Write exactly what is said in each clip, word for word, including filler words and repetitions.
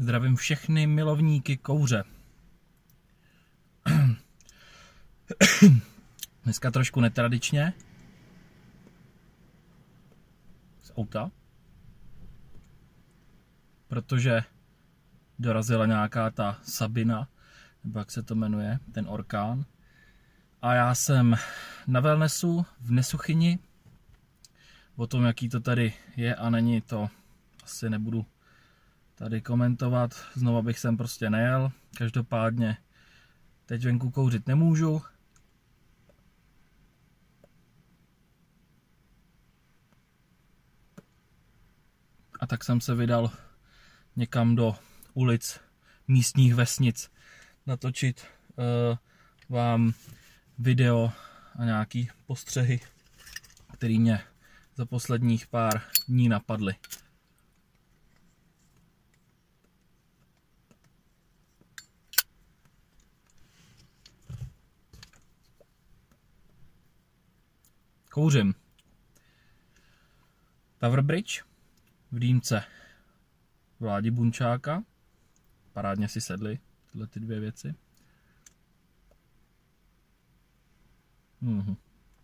Zdravím všechny milovníky kouře. Dneska trošku netradičně. Z auta. Protože dorazila nějaká ta Sabina, nebo jak se to jmenuje, ten orkán. A já jsem na wellnessu v Nesuchyni. O tom, jaký to tady je a není, to asi nebudu tady komentovat. Znova bych sem prostě nejel. Každopádně teď venku kouřit nemůžu. A tak jsem se vydal někam do ulic místních vesnic natočit uh, vám video a nějaký postřehy, které mě za posledních pár dní napadly. Kouřím Tower Bridge v dýmce Vládi Bunčáka. Parádně si sedly tyhle ty dvě věci. Mhm.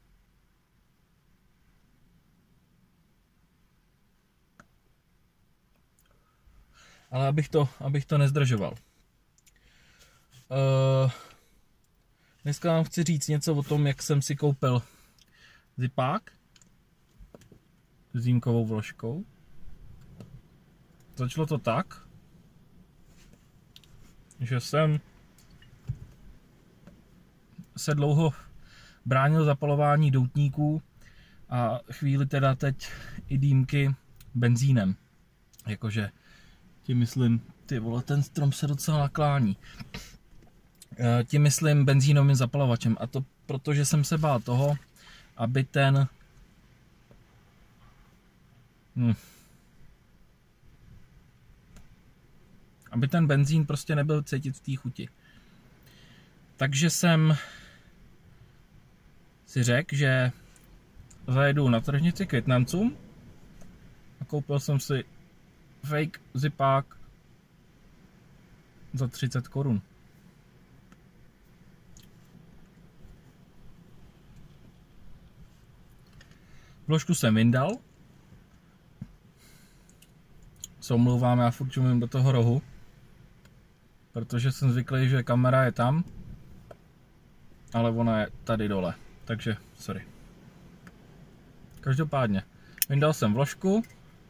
Ale abych to, abych to nezdržoval. Uh, dneska vám chci říct něco o tom, jak jsem si koupil zipák s dýmkovou vložkou. Začalo to tak, že jsem se dlouho bránil zapalování doutníků a chvíli teda teď i dýmky benzínem. Jakože tím myslím, ty vole, ten strom se docela naklání. Tím myslím benzínovým zapalovačem, a to protože jsem se bál toho, aby ten hm, aby ten benzín prostě nebyl cítit v té chuti. Takže jsem si řekl, že zajedu na tržnici k Vietnamcům a koupil jsem si fake zipák za třicet korun. Vložku jsem vyndal. Se omlouvám, já furt čumím do toho rohu, protože jsem zvyklý, že kamera je tam, ale ona je tady dole, takže sorry. Každopádně, vyndal jsem vložku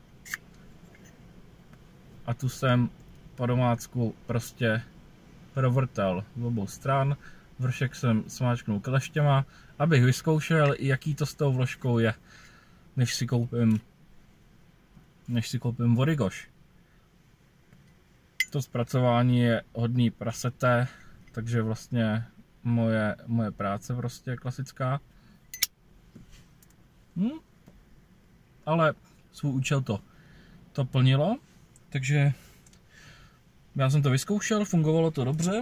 a tu jsem po domácku prostě provrtal z obou stran. Vršek jsem smáčknul kleštěma, abych vyzkoušel, jaký to s tou vložkou je, než si koupím než si koupím Origoš. To zpracování je hodný praseté, takže vlastně moje, moje práce prostě klasická. Hm? Ale svůj účel to, to plnilo, takže já jsem to vyzkoušel, fungovalo to dobře.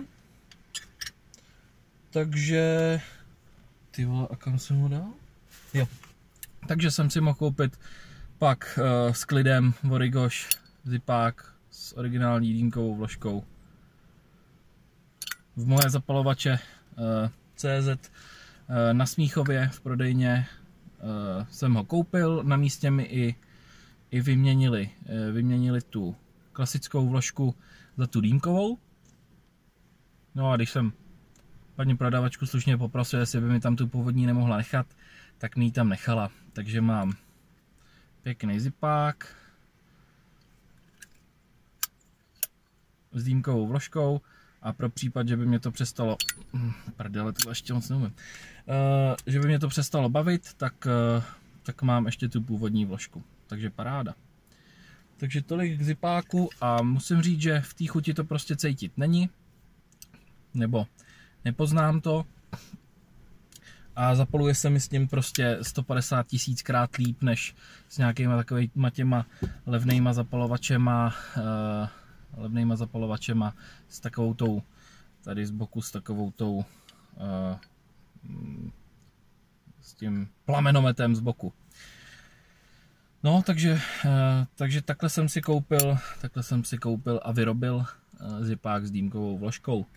Takže ty vole, a kam jsem ho dal? Jo. Takže jsem si mohl koupit pak uh, s klidem Origoš zipák s originální dýmkovou vložkou. V moje zapalovače uh, C Z uh, na Smíchově v prodejně uh, jsem ho koupil, na místě mi i, i vyměnili, uh, vyměnili tu klasickou vložku za tu dýmkovou. No a když jsem paní prodavačku slušně poprosil, jestli by mi tam tu původní nemohla nechat, tak mi ji tam nechala. Takže mám pěkný zipák s dýmkovou vložkou a pro případ, že by mě to přestalo, prdele, to ještě moc neumím, uh, že by mě to přestalo bavit, tak, uh, tak mám ještě tu původní vložku, takže paráda. Takže tolik k zipáku a musím říct, že v té chuti to prostě cítit není, nebo nepoznám to a zapaluje se mi s tím prostě sto padesát tisíckrát líp než s nějakýma takovýma těma levnejma zapalovačema, uh, levnejma zapalovačema s takovou tou, tady z boku s takovou tou, uh, s tím plamenometem z boku. No, takže, takže takhle jsem si koupil, takhle jsem si koupil a vyrobil zipák s dýmkovou vložkou.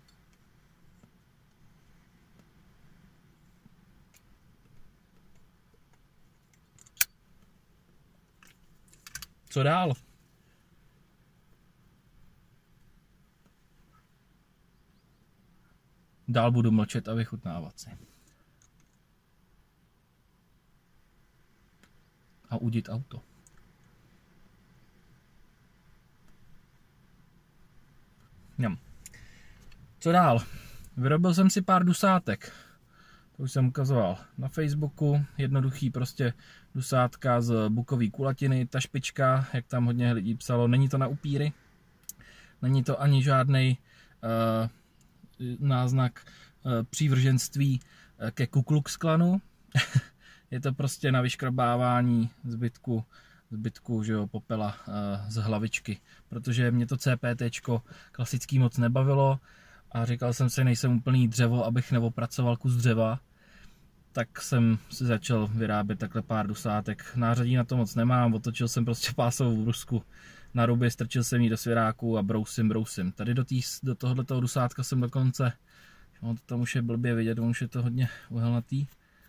Co dál? Dál budu mlčet a vychutnávat si. A udit auto. Ňam. Co dál? Vyrobil jsem si pár dusátek. To už jsem ukazoval na Facebooku. Jednoduchý prostě dusátka z bukový kulatiny. Ta špička, jak tam hodně lidí psalo, není to na upíry. Není to ani žádnej uh, náznak uh, přívrženství uh, ke Ku Klux Klanu. Je to prostě na vyškrabávání zbytku, zbytku že jo, popela uh, z hlavičky. Protože mě to CPTčko klasický moc nebavilo a říkal jsem si, nejsem úplný dřevo, abych neopracoval kus dřeva. Tak jsem si začal vyrábět takhle pár dusátek. Nářadí na to moc nemám, otočil jsem prostě pásovou brusku na ruby, strčil jsem ji do svěráku a brousím, brousím. Tady do, tý, do tohoto dusátka jsem dokonce, no to tam už je blbě vidět, on už je to hodně uhelnatý.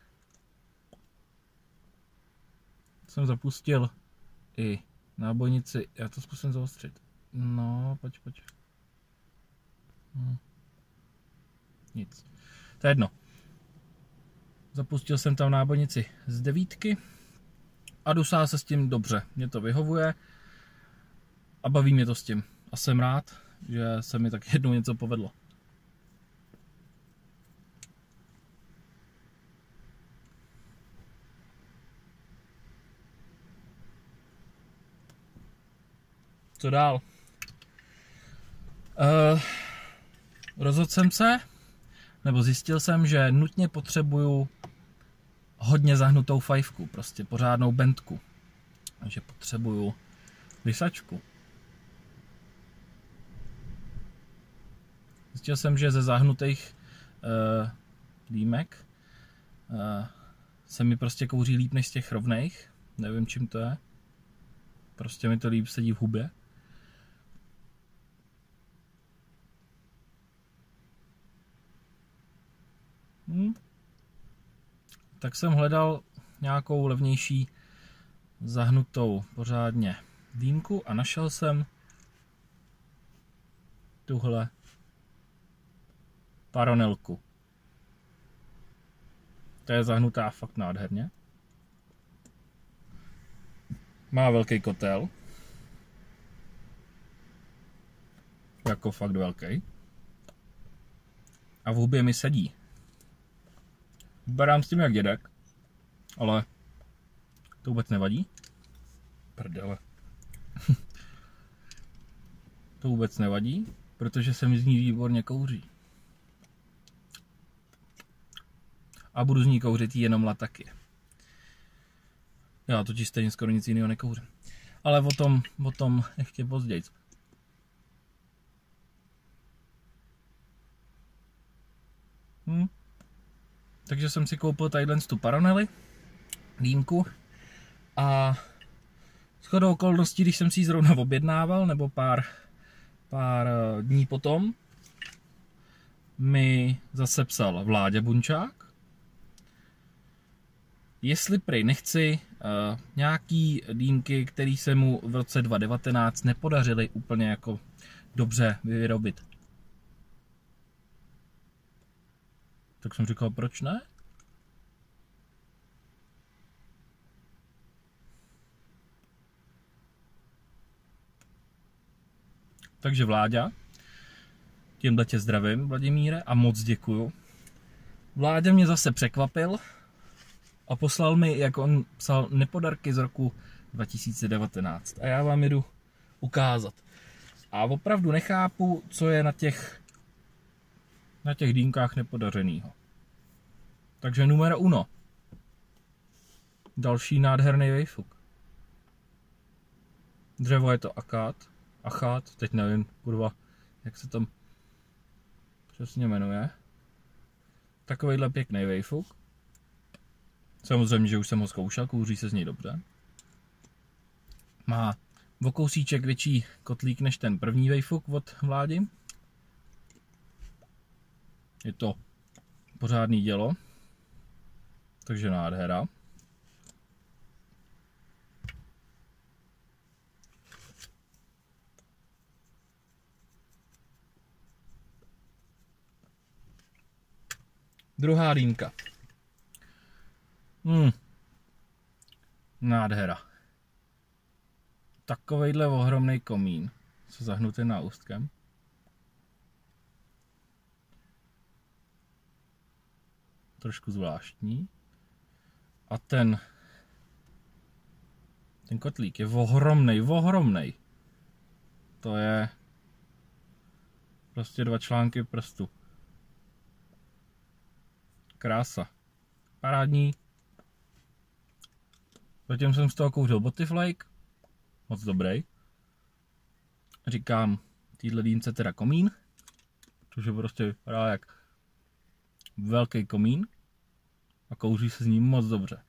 Jsem zapustil i nábojnici, já to zkusím zaostřit. No, pojď, pojď. Hm. Nic. To je jedno. Zapustil jsem tam nábojnici z devítky a dusá se s tím dobře. Mě to vyhovuje a baví mě to s tím. A jsem rád, že se mi tak jednou něco povedlo. Co dál? Uh, rozhodl jsem se, nebo zjistil jsem, že nutně potřebuju hodně zahnutou fajfku, prostě pořádnou bendku. Takže potřebuju vysačku. Zjistil jsem, že ze zahnutých uh, dýmek uh, se mi prostě kouří líp než z těch rovných. Nevím, čím to je. Prostě mi to líp sedí v hubě. Hmm. Tak jsem hledal nějakou levnější zahnutou pořádně dýmku a našel jsem tuhle Paronelku. To je zahnutá fakt nádherně. Má velký kotel. Jako fakt velký. A v hubě mi sedí. Vypadám s tím jak dědek, ale to vůbec nevadí. Prdele. To vůbec nevadí, protože se mi z ní výborně kouří. A budu z ní kouřit jenom lataky. Já totiž stejně skoro nic jiného nekouřím. Ale o tom, o tom ještě později. Hm. Takže jsem si koupil tadyhle tu Paronely, dýmku, a shodou okolností, když jsem si ji zrovna objednával, nebo pár, pár dní potom, mi zase psal Vláďa Bunčák, jestli prej nechci uh, nějaký dýmky, které se mu v roce dva tisíce devatenáct nepodařily úplně jako dobře vyrobit. Tak jsem říkal, proč ne? Takže Vláďa, tímhle tě zdravím, Vladimíre, a moc děkuju. Vláďa mě zase překvapil a poslal mi, jak on psal, nepodarky z roku dva tisíce devatenáct. A já vám jdu ukázat. A opravdu nechápu, co je na těch, na těch dýmkách nepodařenýho. Takže numero uno. Další nádherný vejfuk. Dřevo je to akát. Achát, teď nevím, kurva, jak se tam přesně jmenuje. Takovýhle pěkný vejfuk. Samozřejmě, že už jsem ho zkoušel, kouří se z něj dobře. Má o kousíček větší kotlík než ten první Vejfuk od Vládi. Je to pořádný dělo, takže nádhera. Druhá dýmka. Hmm. Nádhera. Takovejhle ohromný komín se zahnutým náustkem. Trošku zvláštní. A ten ten kotlík je ohromnej, ohromnej. To je prostě dva články prstu. Krása. Parádní. Zatím jsem z toho kouřil Botiflake. Moc dobrý. Říkám týhle dýmce teda komín. Což je prostě vypadá jak velký komín. A kouří se s ním moc dobře.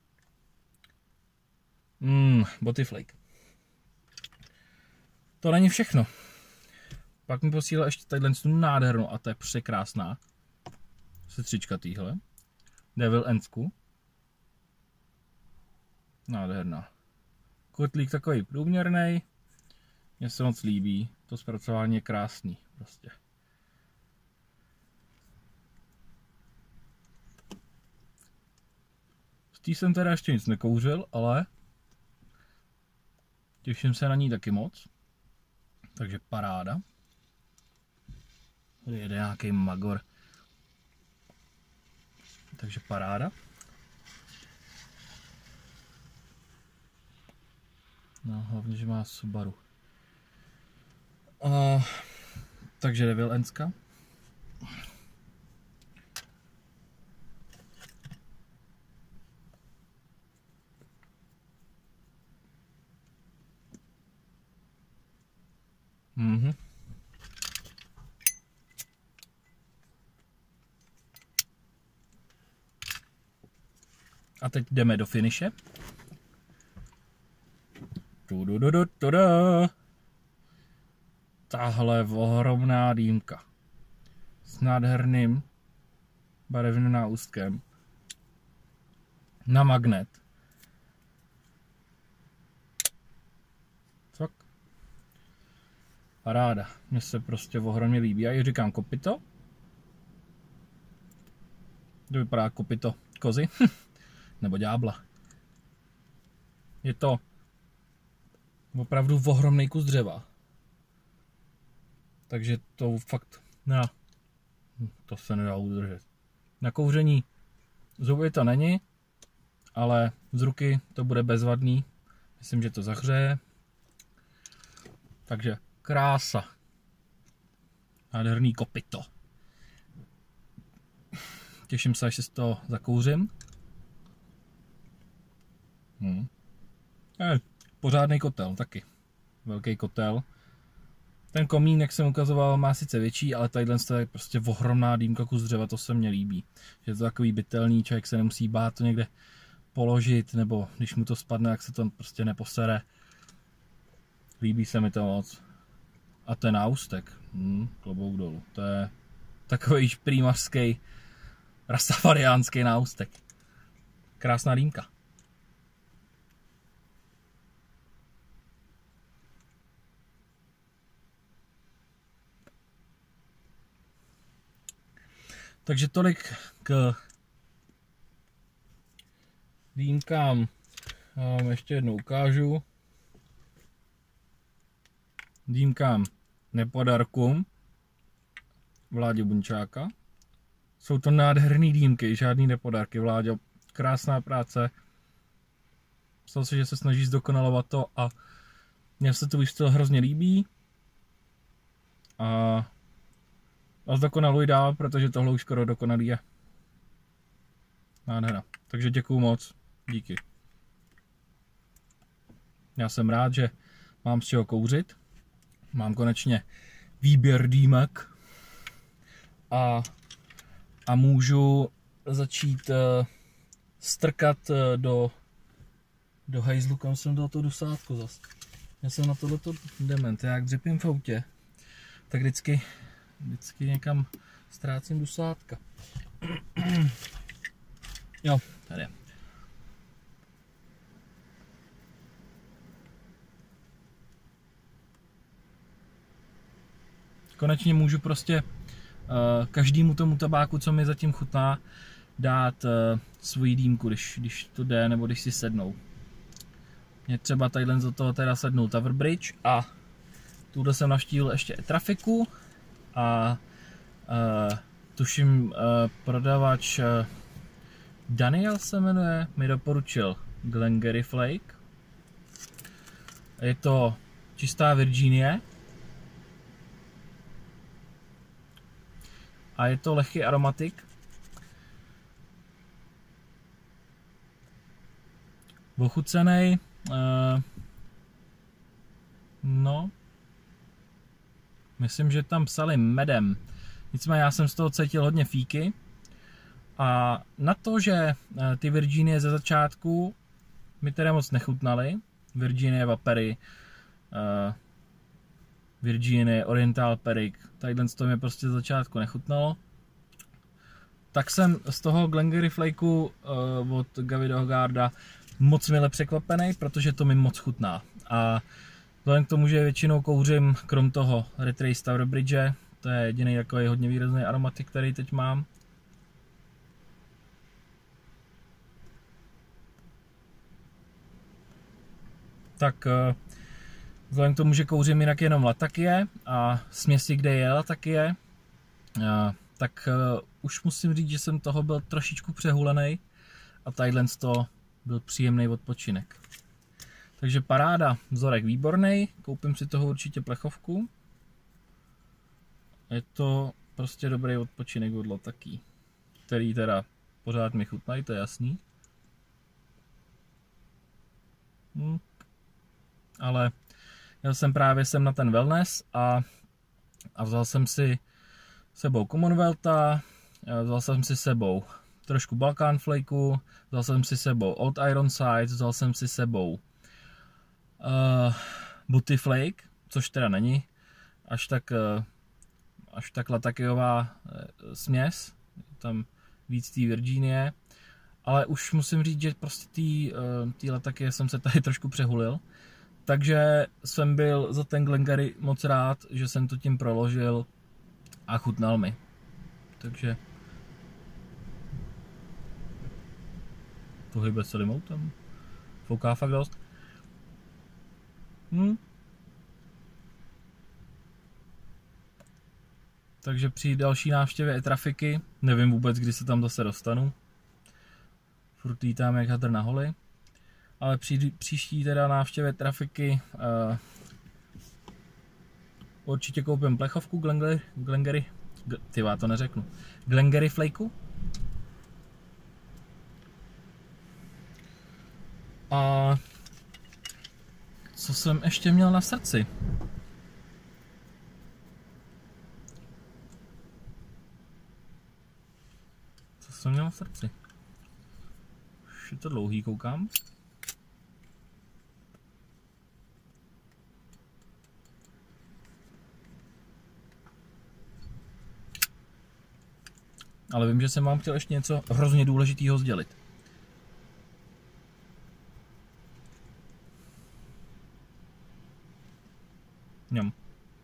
Mmm, Botiflake. To není všechno. Pak mi posílal ještě tadyhle tu nádhernou a to je překrásná. Sestřička týhle. Devil Ensku. Nádherná. Kotlík takový průměrný. Mně se moc líbí. To zpracování je krásný. Prostě. Z té jsem teda ještě nic nekouřil, ale těším se na ní taky moc. Takže paráda. Tady jede nějaký magor. Takže paráda. No, hlavně, že má Subaru. Uh, takže Devil Enska. Mhm. A teď jdeme do finiše. Tahle ohromná dýmka s nádherným barevným náustkem na magnet. Tak. Paráda. Mně se prostě ohromně líbí. Já ji říkám kopito. To vypadá kopito kozy. Nebo ďábla. Je to opravdu ohromný kus dřeva. Takže to fakt, no, to se nedá udržet. Na kouření zuby to není, ale z ruky to bude bezvadný. Myslím, že to zahřeje. Takže krása. Nádherný kopito. Těším se, až se z toho zakouřím. Hmm. Je, pořádný kotel taky. Velký kotel. Ten komín, jak jsem ukazoval, má sice větší, ale tadyhle je prostě ohromná dýmka kus dřeva, to se mně líbí. Že je to takový bytelný, člověk se nemusí bát to někde položit, nebo když mu to spadne, jak se to prostě neposere. Líbí se mi to moc. A ten náustek, hmm, klobouk dolů, to je takový šprýmařský, rastafariánský náustek. Krásná dýmka. Takže tolik k dýmkám. Já vám ještě jednou ukážu. Dýmkám nepodarkům Vládě Bunčáka. Jsou to nádherný dýmky, žádný nepodarky. Vláďo, krásná práce. Myslím si, že se snaží zdokonalovat to a mně se to už to hrozně líbí. A A zdokonaluj dál, protože tohle už skoro dokonalý je. Nádhera. Takže děkuju moc. Díky. Já jsem rád, že mám z čeho kouřit. Mám konečně výběr dýmek. A, a můžu začít uh, strkat uh, do, do hajzlu, kam jsem dal to dusátko zase. Já jsem na tohleto dement, já jak dřepím v autě, tak vždycky, vždycky někam ztrácím dusátka. Jo, tady. Konečně můžu prostě uh, každému tomu tabáku, co mi zatím chutná, dát uh, svoji dýmku, když, když to jde, nebo když si sednou. Mě třeba tadyhle do toho teda sednul Tower Bridge a tuhle jsem navštívil ještě Trafiku a uh, tuším uh, prodavač uh, Daniel se jmenuje, mi doporučil Glengarry Flake. Je to čistá Virginie a je to lehký aromatik. Ochucenej, uh, no, myslím, že tam psali medem. Nicméně já jsem z toho cítil hodně fíky. A na to, že ty Virginie ze začátku mi teda moc nechutnaly, Virginie Vapery, uh, Virginie Oriental Peric, tadyhle z toho mě prostě ze začátku nechutnalo, tak jsem z toho Glengarry Flakeu uh, od Gavin Hogarda moc mile překvapený, protože to mi moc chutná. A vzhledem k tomu, že většinou kouřím krom toho Retrace Tower Bridge, to je jediný takový hodně výrazný aromatik, který teď mám, tak vzhledem k tomu, že kouřím jinak jenom Latakie a směsi, kde je Latakie, tak už musím říct, že jsem toho byl trošičku přehulený a tadyhle z toho byl příjemný odpočinek. Takže paráda, vzorek výborný, koupím si toho určitě plechovku. Je to prostě dobrý odpočinek od Latakie, který teda pořád mi chutnají, to je jasný. Hm. Ale jel jsem právě sem na ten wellness a, a vzal jsem si sebou Commonwealtha, vzal jsem si sebou trošku Balkan Flakeu, vzal jsem si sebou Old Ironside, vzal jsem si sebou uh, Booty Flake, což teda není až tak, uh, až tak Latakiová uh, směs, tam víc té Virginie, ale už musím říct, že prostě tý, uh, tý Latakie jsem se tady trošku přehulil. Takže jsem byl za ten Glengarry moc rád, že jsem to tím proložil a chutnal mi. Takže to hýbe celým autem. Fouká fakt dost. Hm. Takže při další návštěvě e-trafiky, nevím vůbec, kdy se tam zase dostanu. Furt lítám jak hadr na holi. Ale při příští teda návštěvě trafiky uh, určitě koupím plechovku Glengarry, Glengarry, tyva, to neřeknu, Glengarry Flakeu. A co jsem ještě měl na srdci? Co jsem měl na srdci? Už je to dlouhý, koukám. Ale vím, že jsem vám chtěl ještě něco hrozně důležitého sdělit. Ňam.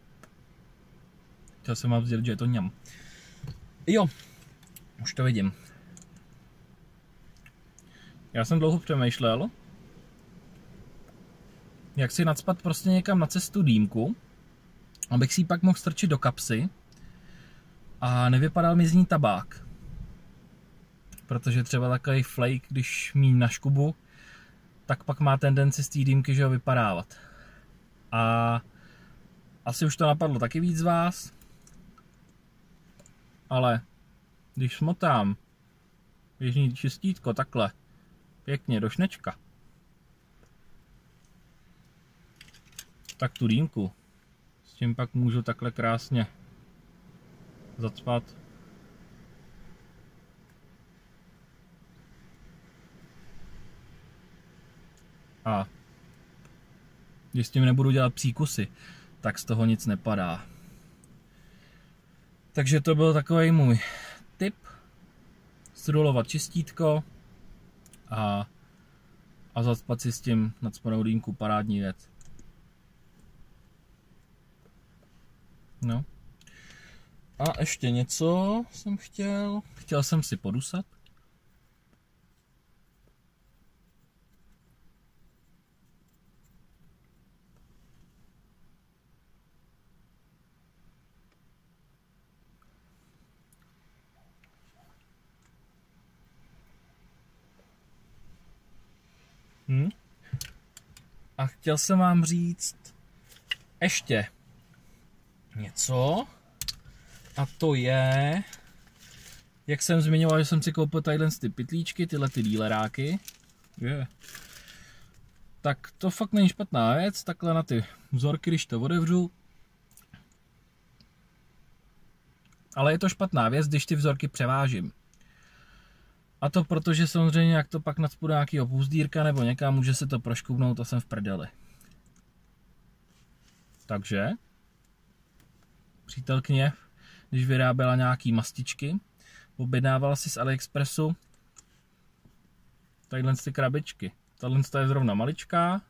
Chtěl jsem vám sdělit, že je to ňam. Jo, už to vidím. Já jsem dlouho přemýšlel, jak si nacpat prostě někam na cestu dýmku, abych si ji pak mohl strčit do kapsy a nevypadal mi z ní tabák. Protože třeba takový flake, když mí na škubu, tak pak má tendenci z té dýmky, že ho vypadávat. A asi už to napadlo taky víc z vás, ale když smotám běžný čistítko takhle pěkně do šnečka, tak tu dýmku s tím pak můžu takhle krásně zacpat. A Když s tím nebudu dělat příkusy, tak z toho nic nepadá. Takže to byl takový můj tip. Zrolovat čistítko a, a zacpat si s tím nacpanou dýmku, parádní věc. No. A ještě něco jsem chtěl. Chtěl jsem si podusat. Hm? A chtěl jsem vám říct ještě něco. A to je, jak jsem zmiňoval, že jsem si koupil tadyhle ty pytlíčky, tyhle ty díleráky. Yeah. Tak to fakt není špatná věc, takhle na ty vzorky, když to otevřu. Ale je to špatná věc, když ty vzorky převážím. A to protože samozřejmě, jak to pak nacpu do nějakého půzdírka nebo někam, může se to proškubnout a jsem v prdeli. Takže přítelkyně, když vyráběla nějaký mastičky, objednávala si z AliExpressu tadyhle ty krabičky. Tahle je zrovna maličká.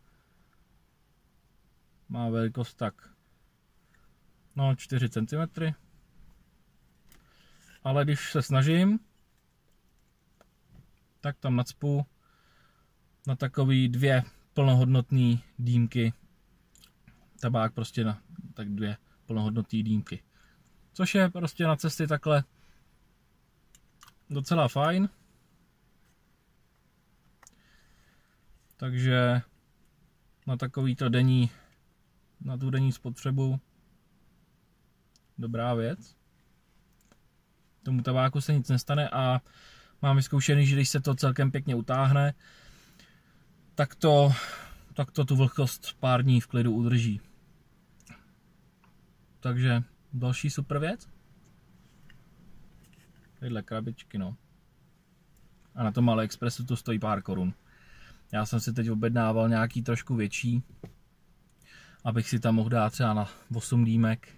Má velikost tak no čtyři centimetry. Ale když se snažím, tak tam nacpu na takový dvě plnohodnotné dýmky. Tabák prostě na tak dvě plnohodnotné dýmky. Což je prostě na cesty takhle docela fajn. Takže na takovýto denní, na tu denní spotřebu dobrá věc. Tomu tabáku se nic nestane a mám vyzkoušený, že když se to celkem pěkně utáhne, tak to, tak to tu vlhkost pár dní v klidu udrží. Takže další super věc. Tyhle krabičky, no. A na tom AliExpressu to stojí pár korun. Já jsem si teď objednával nějaký trošku větší, abych si tam mohl dát třeba na osm dýmek.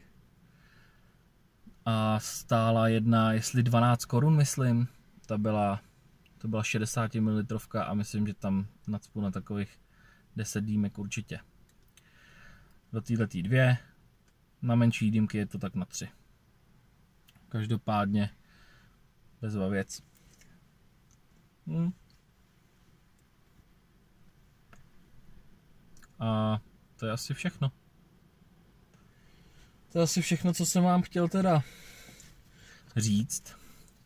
A stála jedna, jestli dvanáct korun, myslím. Ta byla, to byla šedesát mililitrů a myslím, že tam nacpu na takových deset dýmek určitě. Do této dvě. Na menší dýmky je to tak na tři. Každopádně bezva věc. Hm. A to je asi všechno. To je asi všechno, co jsem vám chtěl teda říct.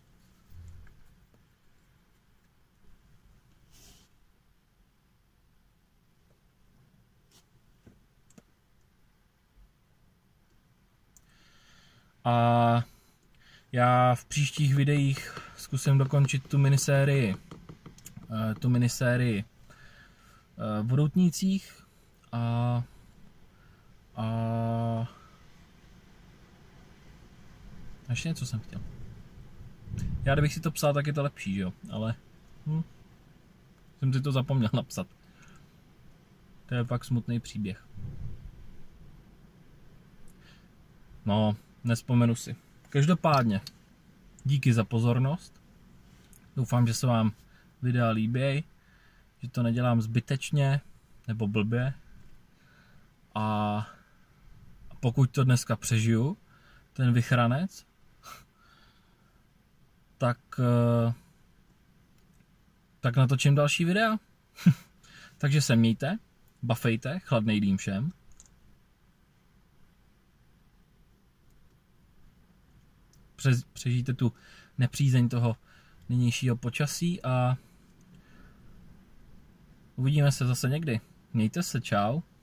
A já v příštích videích zkusím dokončit tu minisérii, tu minisérii v doutnících a, a ještě něco jsem chtěl. Já kdybych si to psal, tak je to lepší, že jo, ale hm, jsem si to zapomněl napsat. To je pak smutný příběh. No, nespomenu si. Každopádně, díky za pozornost. Doufám, že se vám videa líbí, že to nedělám zbytečně nebo blbě. A pokud to dneska přežiju, ten vychranec, tak, tak natočím další videa. Takže se mějte, bafejte, chladnej dým všem. Přežijte tu nepřízeň toho nynějšího počasí a uvidíme se zase někdy. Mějte se, čau.